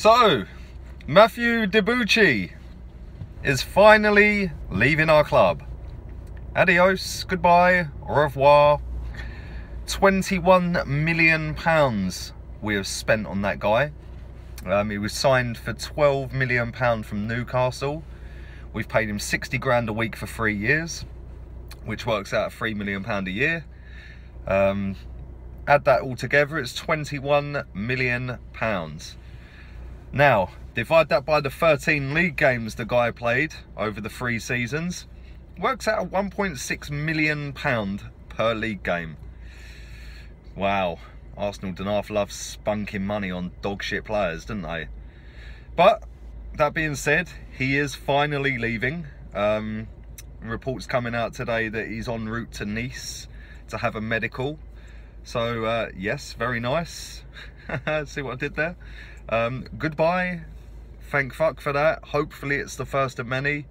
So, Matthew Debuchy is finally leaving our club. Adios, goodbye, au revoir. £21 million we have spent on that guy. He was signed for £12 million from Newcastle. We've paid him 60 grand a week for 3 years, which works out at £3 million a year. Add that all together, it's £21 million. Now, divide that by the 13 league games the guy played over the 3 seasons. Works out at £1.6 million per league game. Wow, Arsenal didn't half love spunking money on dog shit players, didn't they? But, that being said, he is finally leaving. Reports coming out today that he's en route to Nice to have a medical. So, yes, very nice. See what I did there? Goodbye. Thank fuck for that. Hopefully it's the first of many.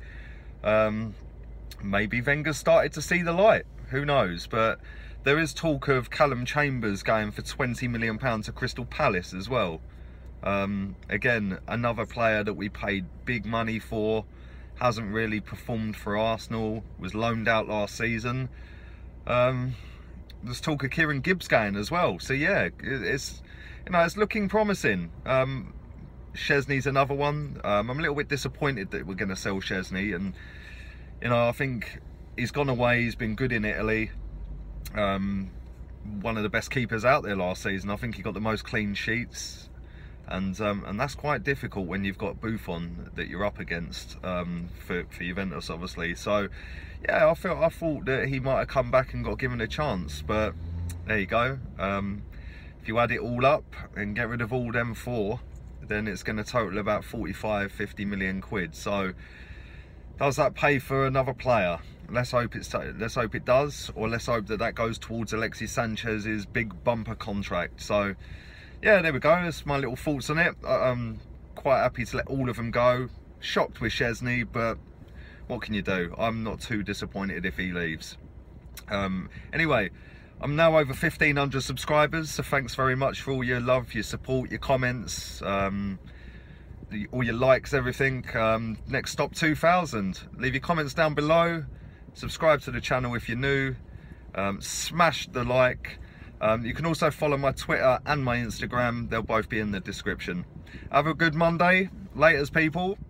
Maybe Wenger's started to see the light. Who knows? But there is talk of Callum Chambers going for £20 million to Crystal Palace as well. Again, another player that we paid big money for. Hasn't really performed for Arsenal. Was loaned out last season. There's talk of Kieran Gibbs going as well. So yeah, it's looking promising. Szczesny's another one. I'm a little bit disappointed that we're going to sell Szczesny, and I think he's gone away. He's been good in Italy. One of the best keepers out there last season. I think he got the most clean sheets, and that's quite difficult when you've got Buffon that you're up against for Juventus, obviously. So yeah, I thought that he might have come back and got given a chance, but there you go. If you add it all up and get rid of all them 4, then it's going to total about 45-50 million quid. So does that pay for another player? Let's hope it does, or let's hope that goes towards Alexis Sanchez's big bumper contract. So yeah, there we go. That's my little thoughts on it. I'm quite happy to let all of them go. Shocked with Szczesny, but what can you do? I'm not too disappointed if he leaves. Anyway, I'm now over 1,500 subscribers, so thanks very much for all your love, your support, your comments, all your likes, everything. Next stop 2,000. Leave your comments down below. Subscribe to the channel if you're new. Smash the like. You can also follow my Twitter and my Instagram. They'll both be in the description. Have a good Monday. Laters, people.